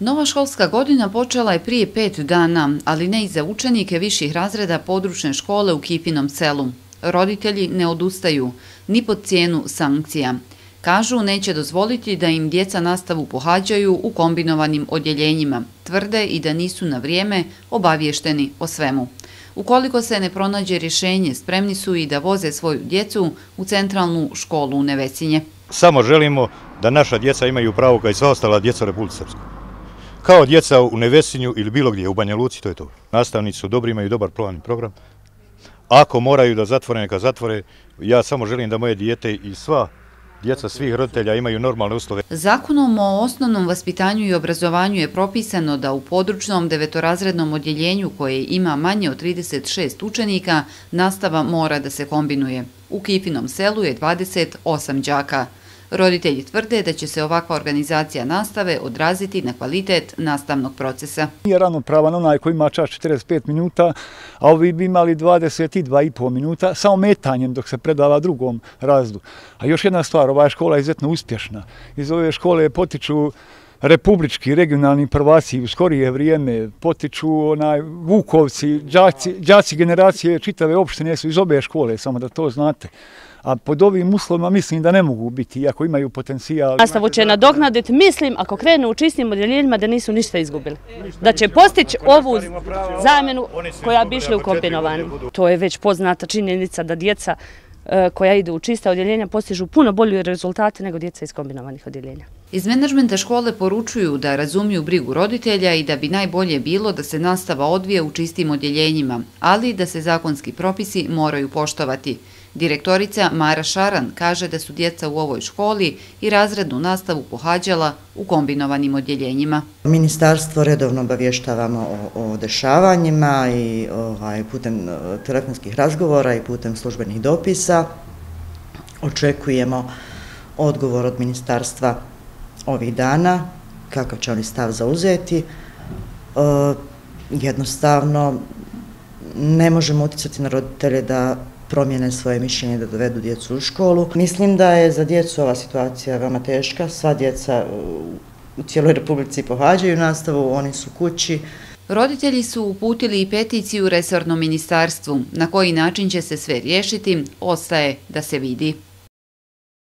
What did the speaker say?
Nova školska godina počela je prije 5 dana, ali ne i za učenike viših razreda područne škole u Kipinom selu. Roditelji ne odustaju, ni pod cijenu sankcija. Kažu neće dozvoliti da im djeca nastavu pohađaju u kombinovanim odjeljenjima. Tvrde i da nisu na vrijeme obavješteni o svemu. Ukoliko se ne pronađe rješenje, spremni su i da voze svoju djecu u centralnu školu u Nevesinje. Samo želimo da naša djeca imaju pravo kao i sva ostala djeca u Republici Srpskoj. Kao djeca u Nevesinju ili bilo gdje, u Banja Luci, to je to. Nastavnici su dobri, imaju dobar plan i program. Ako moraju da zatvore, neka zatvore. Ja samo želim da moje dijete i sva djeca svih roditelja imaju normalne uslove. Zakonom o osnovnom vaspitanju i obrazovanju je propisano da u područnom devetorazrednom odjeljenju koje ima manje od 36 učenika, nastava mora da se kombinuje. U Kipinom selu je 28 đaka. Roditelji tvrde da će se ovakva organizacija nastave odraziti na kvalitet nastavnog procesa. Nije ravnopravan onaj koji ima čas 45 minuta, a ovi bi imali 22,5 minuta sa ometanjem dok se predava drugom razredu. A još jedna stvar, ova škola je izuzetno uspješna. Iz ove škole potiču republički, regionalni prvaci u skorije vrijeme, potiču Vukovci, đaci generacije čitave opštine su iz obe škole, samo da to znate. A pod ovim uslovima mislim da ne mogu biti, iako imaju potencijal. Nastavu će nadoknaditi, mislim, ako krenu u čistim odjeljenjima da nisu ništa izgubili. Da će postići ovu zamjenu koja bi išla u kombinovanju. To je već poznata činjenica da djeca koja idu u čista odjeljenja postižu puno bolje rezultate nego djeca iz kombinovanih odjeljenja. Iz menadžmenta škole poručuju da razumiju brigu roditelja i da bi najbolje bilo da se nastava odvije u čistim odjeljenjima, ali da se zakonski propisi moraju poštovati. Direktorica Mara Šaran kaže da su djeca u ovoj školi i razrednu nastavu pohađala u kombinovanim odjeljenjima. Ministarstvo redovno obavještavamo o dešavanjima i putem telefonskih razgovora i putem službenih dopisa. Očekujemo odgovor od ministarstva ovih dana, kakav će oni stav zauzeti. Jednostavno ne možemo utjecati na roditelje da promijene svoje mišljenje, da dovedu djecu u školu. Mislim da je za djecu ova situacija veoma teška. Sva djeca u cijeloj Republici pohađaju nastavu, oni su kući. Roditelji su uputili i peticiju resornom ministarstvu. Na koji način će se sve riješiti, ostaje da se vidi.